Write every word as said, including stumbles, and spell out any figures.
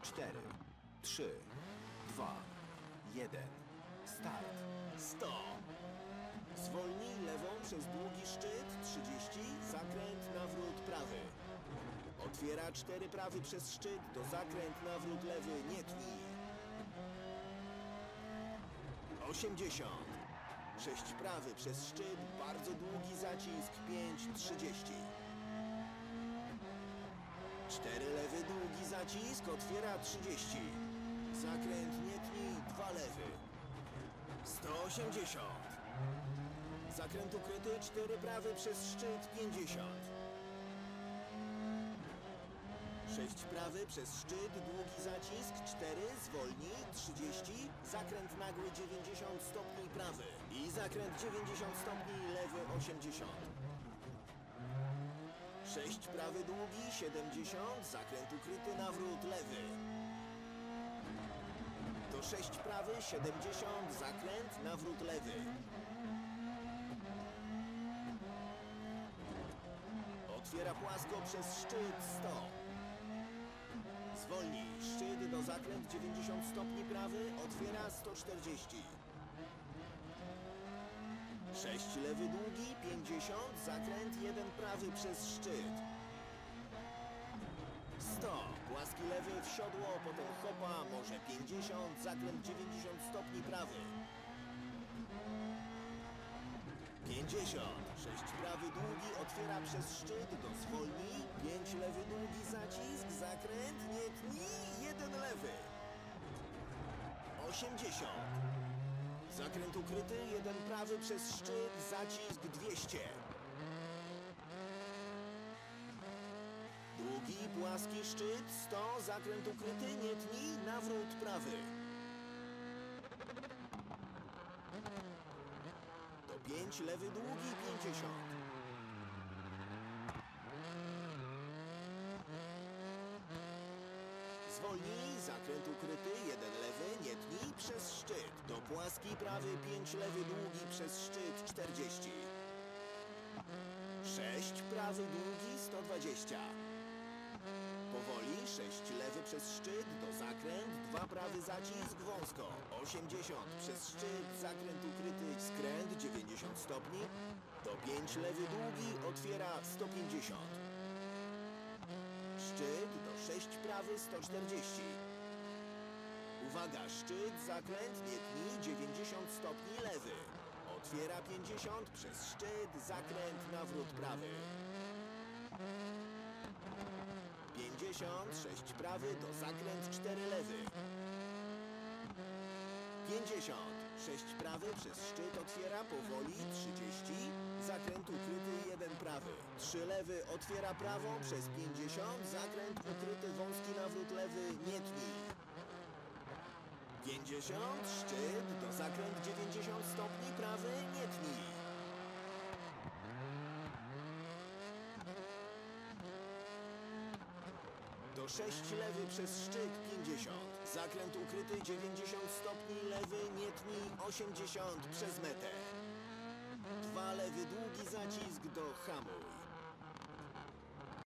cztery, trzy, dwa, jeden. Start. sto. Zwolnij lewą przez długi szczyt, trzydzieści, zakręt, nawrót prawy. Otwiera cztery prawy przez szczyt, do zakręt, nawrót lewy, nie tnij. osiemdziesiąt. sześć prawy przez szczyt, bardzo długi zacisk, pięć, trzydzieści. cztery lewy, długi zacisk, otwiera trzydzieści. Zakręt, nie tnij, dwa lewy. sto osiemdziesiąt. Zakręt ukryty, cztery prawy przez szczyt, pięćdziesiąt. sześć prawy przez szczyt, długi zacisk, cztery, zwolnij, trzydzieści. Zakręt nagły, dziewięćdziesiąt stopni prawy. I zakręt dziewięćdziesiąt stopni lewy, osiemdziesiąt. sześć prawy długi, siedemdziesiąt. Zakręt ukryty, nawrót lewy. To sześć prawy, siedemdziesiąt, zakręt, nawrót lewy. Otwiera płasko przez szczyt, sto. Zwolnij, szczyt do zakręt, dziewięćdziesiąt stopni prawy, otwiera sto czterdzieści. sześć lewy długi, pięćdziesiąt, zakręt, jeden prawy przez szczyt. sto. Płaski lewy w siodło, potem hopa, może pięćdziesiąt, zakręt dziewięćdziesiąt stopni prawy. pięćdziesiąt. sześć prawy długi, otwiera przez szczyt, do zwolnij. pięć lewy długi zacisk, zakręt, nie tnij, jeden lewy. osiemdziesiąt. Zakręt ukryty, jeden prawy przez szczyt, zacisk dwieście. Długi, płaski szczyt, sto, zakręt ukryty, nie tnij, nawrót prawy. Do pięć, lewy długi, pięćdziesiąt. Zwolnij, zakręt ukryty, jeden lewy, nie tnij, przez szczyt. Do płaski prawy, pięć lewy długi, przez szczyt, czterdzieści. sześć prawy długi, sto dwadzieścia. Powoli, sześć lewy przez szczyt, do zakręt, dwa prawy zacisk, wąsko. osiemdziesiąt przez szczyt, zakręt ukryty, skręt, dziewięćdziesiąt stopni. Do pięć lewy długi, otwiera sto pięćdziesiąt. Szczyt, do sześć prawy, sto czterdzieści. Uwaga, szczyt, zakręt, nie tnij, dziewięćdziesiąt stopni lewy. Otwiera pięćdziesiąt, przez szczyt, zakręt, nawrót prawy. pięćdziesiąt, sześć prawy, do zakręt, cztery lewy. pięćdziesiąt, sześć prawy, przez szczyt, otwiera powoli, trzydzieści. Zakręt ukryty, jeden prawy. trzy lewy, otwiera prawą, przez pięćdziesiąt. Zakręt ukryty, wąski nawrót lewy, nie tnij. pięćdziesiąt, szczyt, do zakręt, dziewięćdziesiąt stopni prawy, nie tnij. Do sześć lewy przez szczyt, pięćdziesiąt. Zakręt ukryty, dziewięćdziesiąt stopni lewy, nie tnij, osiemdziesiąt przez metę. dwa lewy długi zacisk do hamu.